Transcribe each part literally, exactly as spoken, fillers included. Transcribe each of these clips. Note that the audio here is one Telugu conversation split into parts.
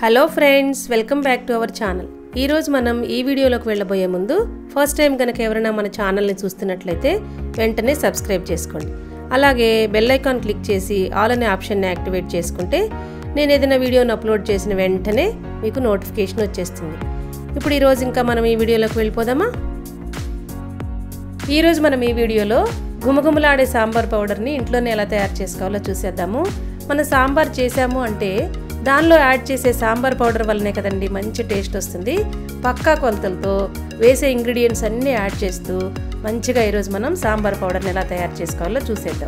Hello friends, welcome back to our channel. ఈరోజు మనం ఈ వీడియోలోకి వెళ్ళబోయే ముందు ఫస్ట్ టైం కనుక ఎవరైనా మన ఛానల్ని చూస్తున్నట్లయితే వెంటనే సబ్స్క్రైబ్ చేసుకోండి. అలాగే బెల్ ఐకాన్ క్లిక్ చేసి ఆల్ అనే ఆప్షన్ని యాక్టివేట్ చేసుకుంటే నేను ఏదైనా వీడియోని అప్లోడ్ చేసిన వెంటనే మీకు నోటిఫికేషన్ వచ్చేస్తుంది. ఇప్పుడు ఈరోజు ఇంకా మనం ఈ వీడియోలోకి వెళ్ళిపోదామా? ఈరోజు మనం ఈ వీడియోలో గుమగుమలాడే సాంబార్ పౌడర్ని ఇంట్లోనే ఎలా తయారు చేసుకోవాలో చూసేద్దాము. మనం సాంబార్ చేసాము అంటే దానిలో యాడ్ చేసే సాంబార్ పౌడర్ వల్లనే కదండి మంచి టేస్ట్ వస్తుంది. పక్కా కొలతలతో వేసే ఇంగ్రీడియంట్స్ అన్నీ యాడ్ చేస్తూ మంచిగా ఈరోజు మనం సాంబార్ పౌడర్ని ఎలా తయారు చేసుకోవాలో చూసేద్దాం.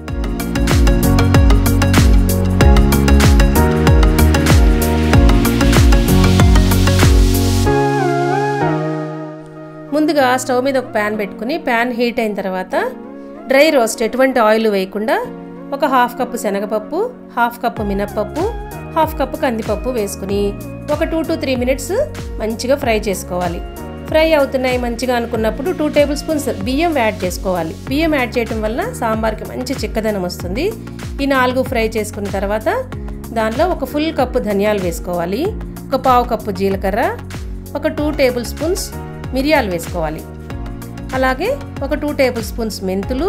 ముందుగా స్టవ్ మీద ఒక ప్యాన్ పెట్టుకుని ప్యాన్ హీట్ అయిన తర్వాత డ్రై రోస్ట్ ఎటువంటి ఆయిల్ వేయకుండా ఒక హాఫ్ కప్పు శనగపప్పు, హాఫ్ కప్పు మినప్పప్పు, హాఫ్ కప్పు కందిపప్పు వేసుకుని ఒక టూ టు త్రీ మినిట్స్ మంచిగా ఫ్రై చేసుకోవాలి. ఫ్రై అవుతున్నాయి మంచిగా అనుకున్నప్పుడు టూ టేబుల్ స్పూన్స్ బియ్యం యాడ్ చేసుకోవాలి. బియ్యం యాడ్ చేయడం వల్ల సాంబార్కి మంచి చిక్కదనం వస్తుంది. ఈ నాలుగు ఫ్రై చేసుకున్న తర్వాత దానిలో ఒక ఫుల్ కప్పు ధనియాలు వేసుకోవాలి, ఒక పావు కప్పు జీలకర్ర, ఒక టూ టేబుల్ స్పూన్స్ మిరియాలు వేసుకోవాలి. అలాగే ఒక టూ టేబుల్ స్పూన్స్ మెంతులు,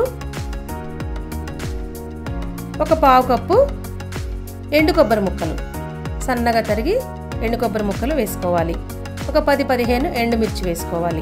ఒక పావు కప్పు ఎండు కొబ్బరి ముక్కలు సన్నగా తరిగి ఎండు కొబ్బరి ముక్కలు వేసుకోవాలి. ఒక పది పదిహేను ఎండుమిర్చి వేసుకోవాలి.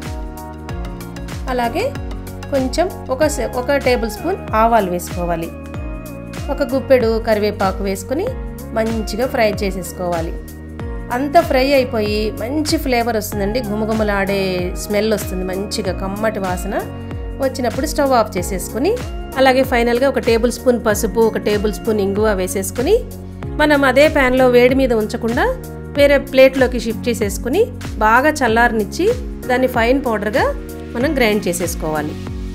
అలాగే కొంచెం ఒక ఒక టేబుల్ స్పూన్ ఆవాలు వేసుకోవాలి. ఒక గుప్పెడు కరివేపాకు వేసుకుని మంచిగా ఫ్రై చేసేసుకోవాలి. అంతా ఫ్రై అయిపోయి మంచి ఫ్లేవర్ వస్తుందండి, గుమగుమలాడే స్మెల్ వస్తుంది, మంచిగా కమ్మటి వాసన వచ్చినప్పుడు స్టవ్ ఆఫ్ చేసేసుకుని అలాగే ఫైనల్గా ఒక టేబుల్ స్పూన్ పసుపు, ఒక టేబుల్ స్పూన్ ఇంగువ వేసేసుకుని మనం అదే ప్యాన్లో వేడి మీద ఉంచకుండా వేరే ప్లేట్లోకి షిఫ్ట్ చేసేసుకుని బాగా చల్లారనిచ్చి దాన్ని ఫైన్ పౌడర్గా మనం గ్రైండ్ చేసేసుకోవాలి.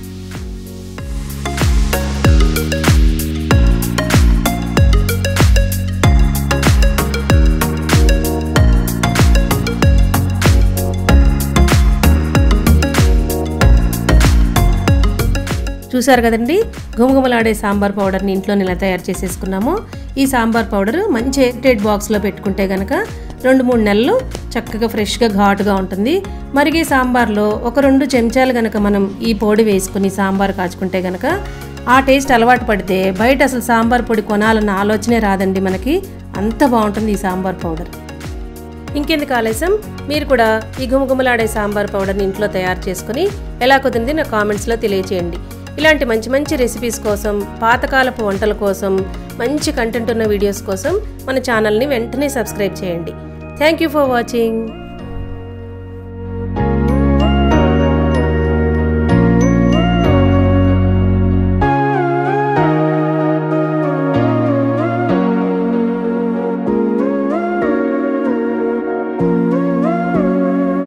చూసారు కదండి, గుమగుమలాడే సాంబార్ పౌడర్ని ఇంట్లో ఎలా తయారు చేసేసుకున్నాము. ఈ సాంబార్ పౌడర్ మంచి ఎయిర్టైట్ బాక్స్లో పెట్టుకుంటే కనుక రెండు మూడు నెలలు చక్కగా ఫ్రెష్గా ఘాటుగా ఉంటుంది. మరిగే సాంబార్లో ఒక రెండు చెంచాలు కనుక మనం ఈ పొడి వేసుకుని సాంబార్ కాచుకుంటే కనుక ఆ టేస్ట్ అలవాటు పడితే బయట అసలు సాంబార్ పొడి కొనాలన్న ఆలోచనే రాదండి మనకి, అంత బాగుంటుంది ఈ సాంబార్ పౌడర్. ఇంకెందుకు ఆలస్యం, మీరు కూడా ఈ గుమగుమలాడే సాంబార్ పౌడర్ని ఇంట్లో తయారు చేసుకుని ఎలా కుదిరింది నా కామెంట్స్లో తెలియచేయండి. ఇలాంటి మంచి మంచి రెసిపీస్ కోసం, పాతకాలపు వంటల కోసం, మంచి కంటెంట్ ఉన్న వీడియోస్ కోసం మన ఛానల్ని వెంటనే సబ్స్క్రైబ్ చేయండి. Thank you for watching.